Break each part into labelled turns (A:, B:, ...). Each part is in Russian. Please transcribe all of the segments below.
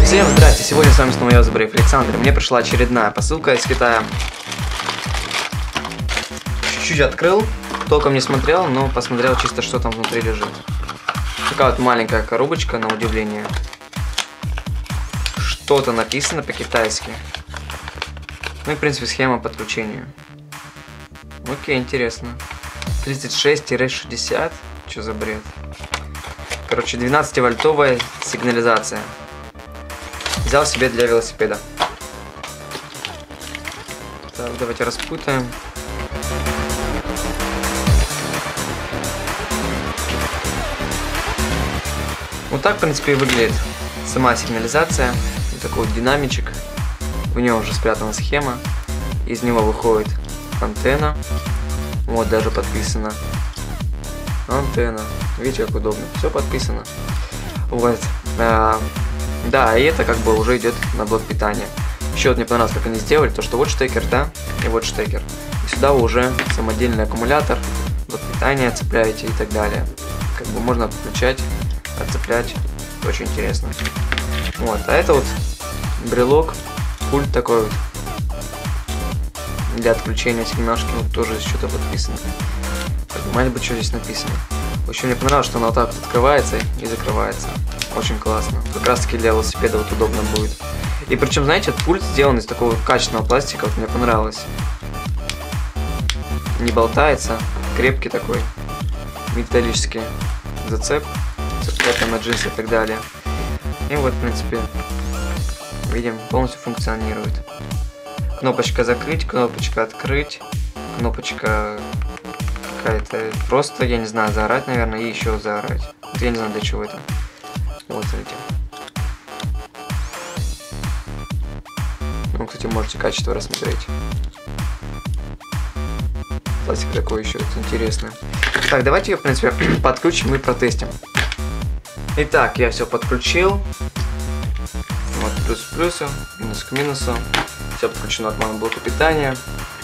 A: Всем здрасте, сегодня с вами снова я, Забрейв Александр. Мне пришла очередная посылка из Китая. Чуть-чуть открыл, толком не смотрел, но посмотрел чисто, что там внутри лежит. Такая вот маленькая коробочка, на удивление. Что-то написано по-китайски. Ну и в принципе схема подключения. Окей, интересно. 36-60, что за бред? Короче, 12-вольтовая сигнализация. Взял себе для велосипеда. Так, давайте распутаем. Вот так, в принципе, и выглядит сама сигнализация. Вот такой вот динамичек. В нем уже спрятана схема. Из него выходит антенна. Вот даже подписано. Антенна. Видите, как удобно. Все подписано. Вот. Да, и это как бы уже идет на блок питания. Еще вот мне понравилось, как они сделали, то что вот штекер, да, и вот штекер. И сюда уже самодельный аккумулятор, блок питания цепляете и так далее. Как бы можно подключать, отцеплять. Очень интересно. Вот, а это вот брелок, пульт такой вот для отключения сигнашки, вот тоже что-то подписано. Понимаете бы, что здесь написано. В общем, мне понравилось, что она вот так вот открывается и закрывается. Очень классно. Как раз таки для велосипеда вот удобно будет. И причем, знаете, этот пульт сделан из такого качественного пластика, вот мне понравилось. Не болтается, крепкий такой, металлический зацеп, цепляется на джинсы и так далее. И вот, в принципе, видим, полностью функционирует. Кнопочка закрыть, кнопочка открыть, кнопочка какая-то просто, я не знаю, заорать, наверное, и еще заорать. Вот я не знаю, для чего это. Вот, смотрите. Ну, кстати, можете качество рассмотреть. Пластик такой еще интересный. Так, давайте ее, в принципе, подключим и протестим. Итак, я все подключил. Вот, плюс к плюсу, минус к минусу. Все подключено от моего блока питания.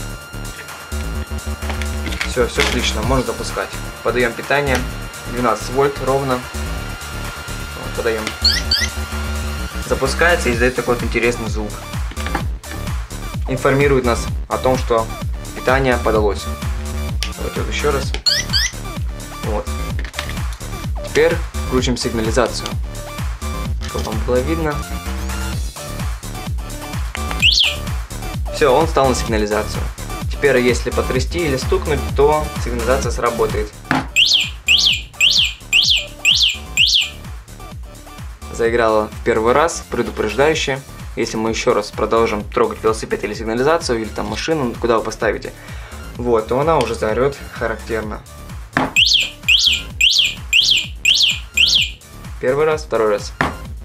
A: Все отлично, можно запускать. Подаем питание. 12 вольт ровно. Вот, подаем. Запускается и издает такой вот интересный звук. Информирует нас о том, что питание подалось. Давайте вот еще раз. Вот. Теперь включим сигнализацию. Чтобы вам было видно. Все, он встал на сигнализацию. Теперь, если потрясти или стукнуть, то сигнализация сработает. Заиграла в первый раз, предупреждающе. Если мы еще раз продолжим трогать велосипед или сигнализацию, или там машину, куда вы поставите, вот, то она уже заорет характерно. Первый раз, второй раз.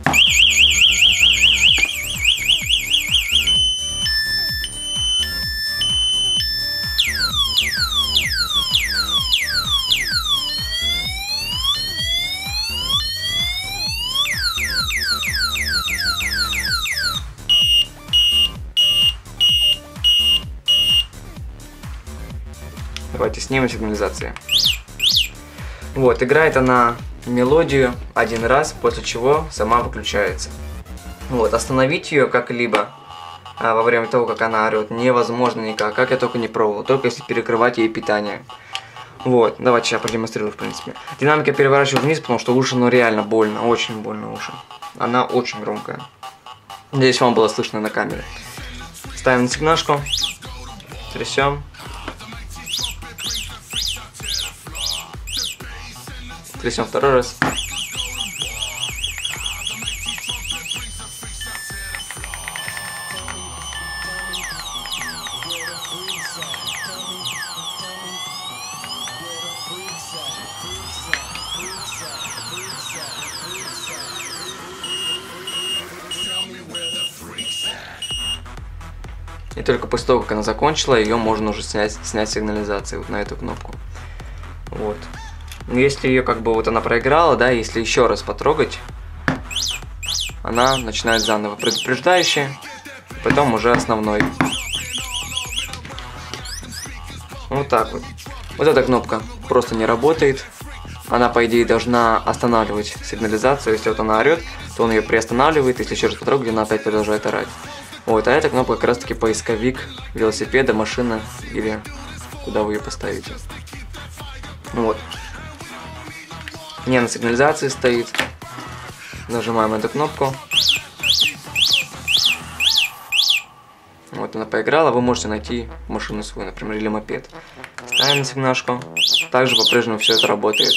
A: Давайте снимем сигнализацию. Вот, играет она мелодию один раз, после чего сама выключается. Вот, остановить ее как-либо во время того, как она орет, невозможно никак, как я только не пробовал, только если перекрывать ей питание. Вот, давайте сейчас продемонстрирую, в принципе. Динамика переворачиваю вниз, потому что уши, ну реально больно, очень больно уши. Она очень громкая. Надеюсь, вам было слышно на камере. Ставим на сигнашку, трясем. Трясем второй раз. И только после того, как она закончила, ее можно уже снять сигнализацию вот на эту кнопку. Вот. Если ее как бы вот она проиграла, да, если еще раз потрогать, она начинает заново предупреждающий, потом уже основной. Вот так вот. Вот эта кнопка просто не работает. Она, по идее, должна останавливать сигнализацию. Если вот она орет, то он ее приостанавливает, если еще раз потрогать, она опять продолжает орать. Вот, а эта кнопка как раз таки поисковик велосипеда, машины или куда вы ее поставите. Вот. Не на сигнализации стоит. Нажимаем эту кнопку. Вот она поиграла, вы можете найти машину свою, например, или мопед. Ставим на сигнашку. Также по-прежнему все это работает.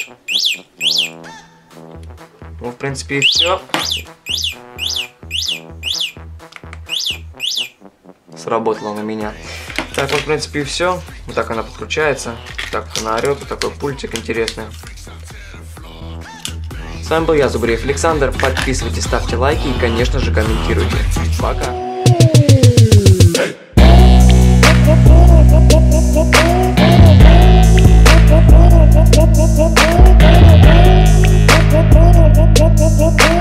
A: Ну, в принципе, и все. Сработало на меня. Так, вот, в принципе, и все. Вот так она подключается. Так она орет. Вот такой пультик интересный. С вами был я, Зубриев Александр. Подписывайтесь, ставьте лайки и, конечно же, комментируйте. Пока.
B: We'll be right back.